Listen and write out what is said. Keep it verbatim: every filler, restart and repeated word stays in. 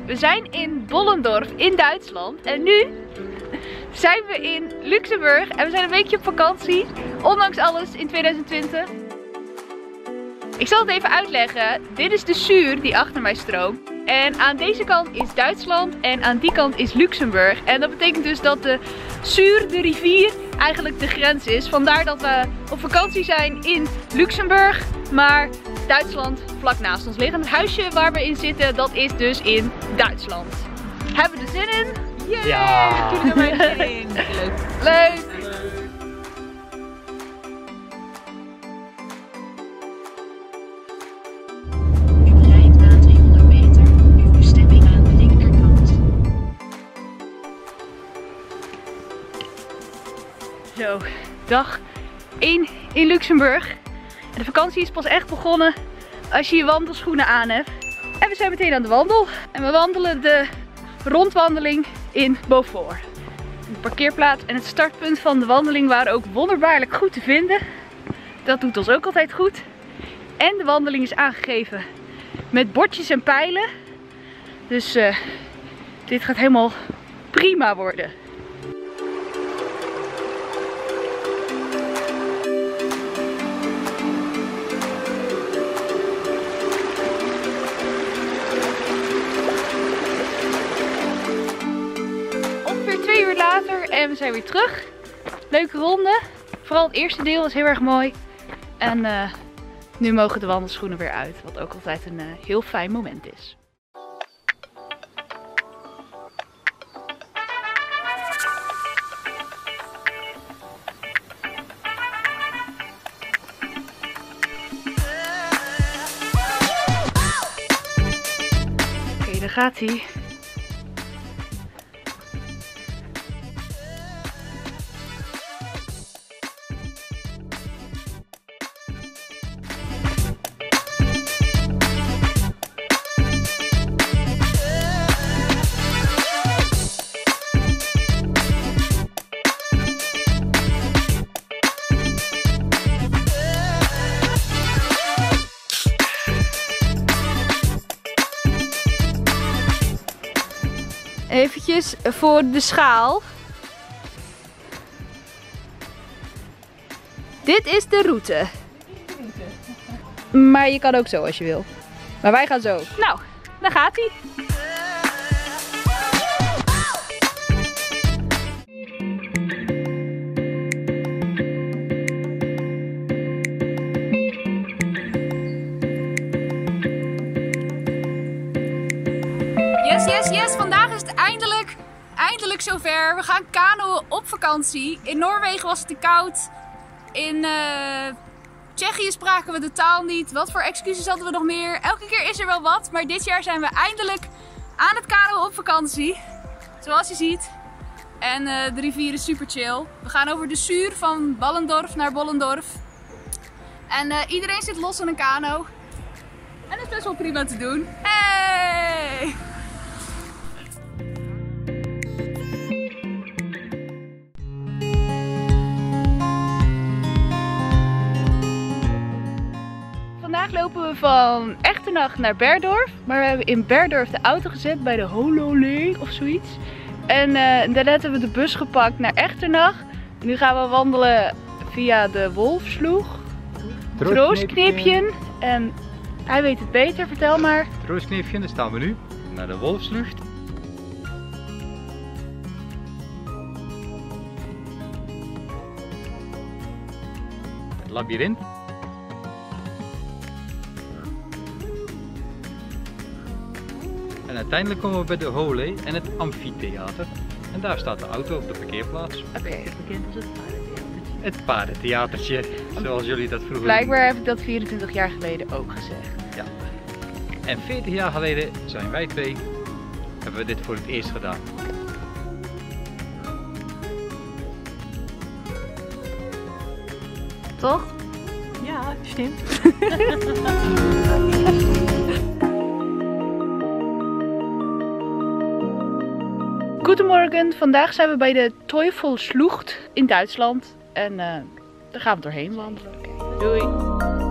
We zijn in Bollendorf in Duitsland en nu zijn we in Luxemburg en we zijn een weekje op vakantie, ondanks alles in tweeduizend twintig. Ik zal het even uitleggen. Dit is de Suur die achter mij stroomt. En aan deze kant is Duitsland en aan die kant is Luxemburg. En dat betekent dus dat de Suur, de rivier, eigenlijk de grens is. Vandaar dat we op vakantie zijn in Luxemburg, maar Duitsland vlak naast ons ligt. En het huisje waar we in zitten, dat is dus in Duitsland. Hebben we er zin in? Yeah! Ja! Doe er maar zin in. Leuk. Leuk! Zo, dag één in Luxemburg. En de vakantie is pas echt begonnen als je je wandelschoenen aan hebt. En we zijn meteen aan de wandel. En we wandelen de rondwandeling in Beaufort. De parkeerplaats en het startpunt van de wandeling waren ook wonderbaarlijk goed te vinden. Dat doet ons ook altijd goed. En de wandeling is aangegeven met bordjes en pijlen. Dus uh, dit gaat helemaal prima worden. En we zijn weer terug. Leuke ronde. Vooral het eerste deel was heel erg mooi. En uh, nu mogen de wandelschoenen weer uit. Wat ook altijd een uh, heel fijn moment is. Oké, okay, daar gaat hij. Eventjes voor de schaal. Dit is de route. Maar je kan ook zo als je wil. Maar wij gaan zo. Nou, daar gaat hij. Yes, yes, yes. Vandaag is het eindelijk, eindelijk zover. We gaan kanoën op vakantie. In Noorwegen was het te koud. In uh, Tsjechië spraken we de taal niet. Wat voor excuses hadden we nog meer? Elke keer is er wel wat. Maar dit jaar zijn we eindelijk aan het kanoën op vakantie. Zoals je ziet. En uh, de rivier is super chill. We gaan over de Suur van Bollendorf naar Bollendorf. En uh, iedereen zit los in een kano. En dat is best wel prima te doen. Hey! Vandaag lopen we van Echternach naar Berdorf, maar we hebben in Berdorf de auto gezet bij de Hololee of zoiets. En uh, daarna hebben we de bus gepakt naar Echternach. En nu gaan we wandelen via de Wolfsloeg, Troostkneepjen. En hij weet het beter, vertel maar. Troostkneepjen, daar staan we nu, naar de Wolfsloeg. Het labyrint. En uiteindelijk komen we bij de Hololee en het amfitheater. En daar staat de auto op de parkeerplaats. Oké. Okay. Bekend als het paardentheatertje. Het paardentheatertje, zoals jullie dat vroeger Blijkbaar heb ik dat vierentwintig jaar geleden ook gezegd. Ja. En veertig jaar geleden zijn wij twee, hebben we dit voor het eerst gedaan. Toch? Ja, stimmt. Goedemorgen, vandaag zijn we bij de Teufelslucht in Duitsland. En uh, daar gaan we doorheen wandelen. Okay. Doei!